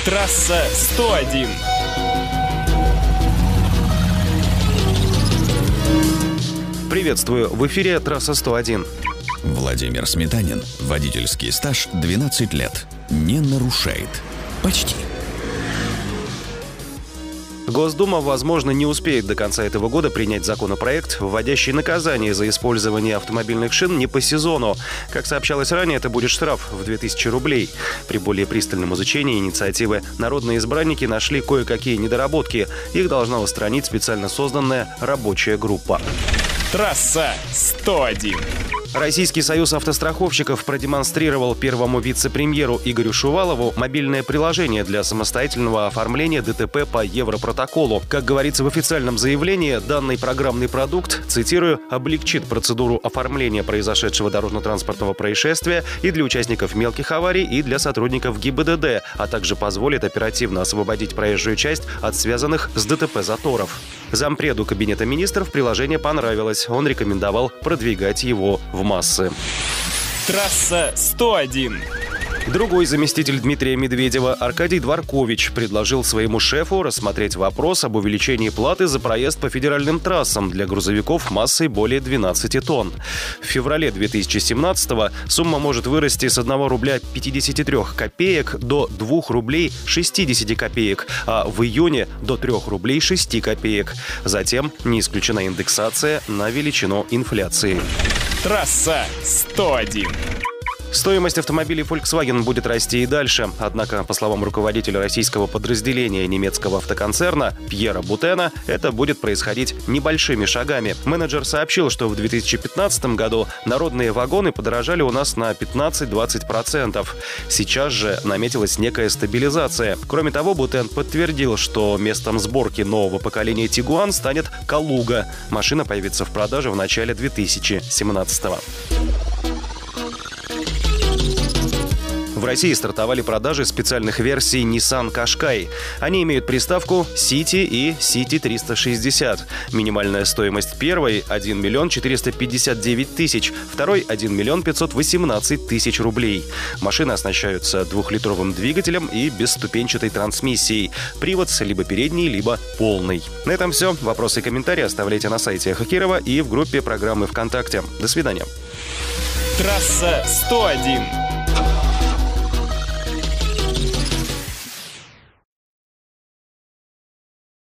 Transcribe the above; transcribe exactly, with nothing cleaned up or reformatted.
Трасса сто один. Приветствую, в эфире «Трасса сто один». Владимир Сметанин. Водительский стаж двенадцать лет. Не нарушает. Почти. Госдума, возможно, не успеет до конца этого года принять законопроект, вводящий наказание за использование автомобильных шин не по сезону. Как сообщалось ранее, это будет штраф в две тысячи рублей. При более пристальном изучении инициативы народные избранники нашли кое-какие недоработки. Их должна устранить специально созданная рабочая группа. Трасса сто один. Российский союз автостраховщиков продемонстрировал первому вице-премьеру Игорю Шувалову мобильное приложение для самостоятельного оформления ДТП по Европротоколу. Как говорится в официальном заявлении, данный программный продукт, цитирую, облегчит процедуру оформления произошедшего дорожно-транспортного происшествия и для участников мелких аварий, и для сотрудников ГИБДД, а также позволит оперативно освободить проезжую часть от связанных с ДТП заторов. Зампреду Кабинета министров приложение понравилось. Он рекомендовал продвигать его в массы. Трасса сто один. Другой заместитель Дмитрия Медведева, Аркадий Дворкович, предложил своему шефу рассмотреть вопрос об увеличении платы за проезд по федеральным трассам для грузовиков массой более двенадцати тонн. В феврале две тысячи семнадцатого сумма может вырасти с одного рубля пятидесяти трёх копеек до двух рублей шестидесяти копеек, а в июне до трёх рублей шести копеек. Затем не исключена индексация на величину инфляции. Трасса сто один. Стоимость автомобилей Volkswagen будет расти и дальше. Однако, по словам руководителя российского подразделения немецкого автоконцерна Пьера Бутена, это будет происходить небольшими шагами. Менеджер сообщил, что в две тысячи пятнадцатом году народные вагоны подорожали у нас на пятнадцать-двадцать процентов. Сейчас же наметилась некая стабилизация. Кроме того, Бутен подтвердил, что местом сборки нового поколения Тигуан станет Калуга. Машина появится в продаже в начале две тысячи семнадцатого. В России стартовали продажи специальных версий Nissan Qashqai. Они имеют приставку City и City триста шестьдесят. Минимальная стоимость первой – один миллион четыреста пятьдесят девять тысяч, второй – один миллион пятьсот восемнадцать тысяч рублей. Машины оснащаются двухлитровым двигателем и бесступенчатой трансмиссией. Привод либо передний, либо полный. На этом все. Вопросы и комментарии оставляйте на сайте Хакирова и в группе программы ВКонтакте. До свидания. Трасса сто один.